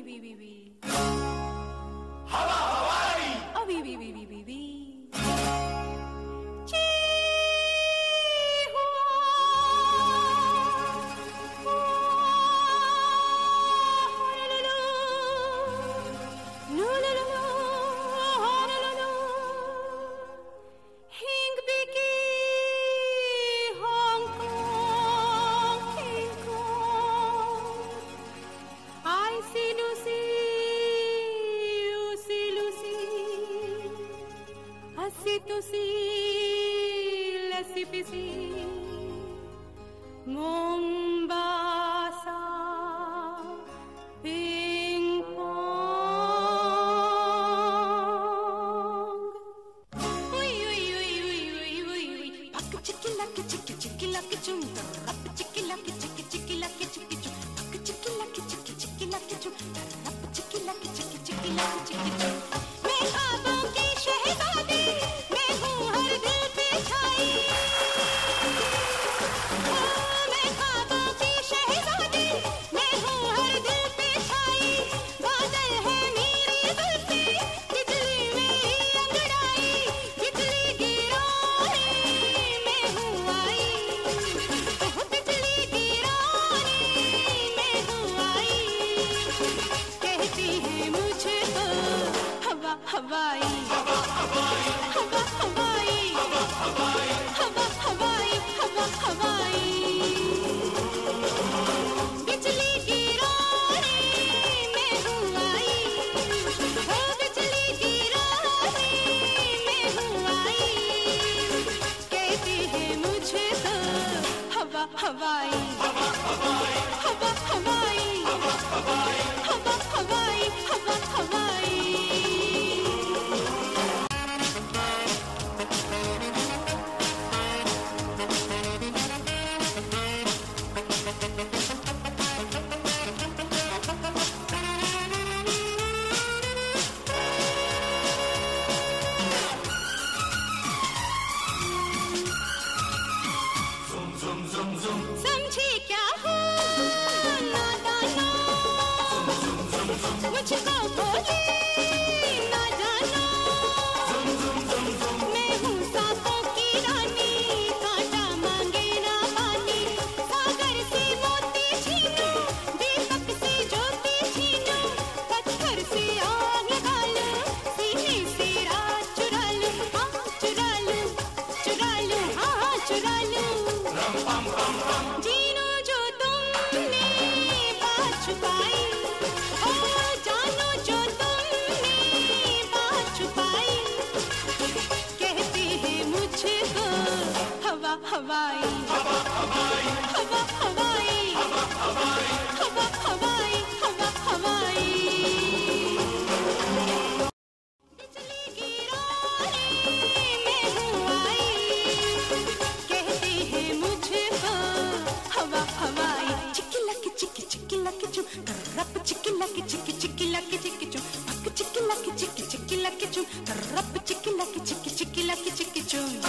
Hawa Hawaii. Oh, wee. Mombasa, ping pong. Ui, ui, ui, ui, ui, ui, ui. Pak chiki laki chum, rap chiki laki chum. Pak chiki laki chum, rap chiki laki chum. मैं ख्वाबों की शहज़ादी, मैं हूँ हर दिल पे छाई। मैं ख्वाबों की शहज़ादी, मैं हूँ हर दिल पे छाई। बादल है मेरी जुल्फ़ी, बिजली मेरी अंगड़ाई। बिजली गिराने मैं हूँ आई, बिजली गिराने मैं हूँ आई। कहती है मुझे तो हवा हवाई, हवा हवाई, हवा हवाई, हवा हवाई, हवा हवाई, हवा हवाई। बिजली गिराने मैं हूँ आई, ओ बिजली गिराने मैं हूँ आई। कहती है मुझे तो हवा हवाई, हवा हवाई, हवा हवाई, हवा हवाई, हवा हवाई, हवा हवाई। समझी क्या हो नादाना, मुझको बोले ना जाना। मैं हूँ सांपों की रानी, कांटा मांगे ना पानी। सागर से मोती छीनो, दीपक से ज्योति छीनो। पत्थर से आग लगा लो, सीने से रात चुरा लो। हाँ चुरा लो, चुरा लो, हाँ चुरा लो। जीनो जो तुमने बात छुपाई, ओ जानो जो तुमने बात छुपाई। कहती है मुझको हवा हवाई, हवा हवाई, हवा हवाई, हवा हवाई, हवा हवाई, हवा हवाई। बिजली गिराने मैं हूँ आई, कहती है मुझको हवा हवाई। चिकी लकी चुम, रप चिकी लकी चुम। पक चिकी लकी चुम, रप चिकी लकी चुम।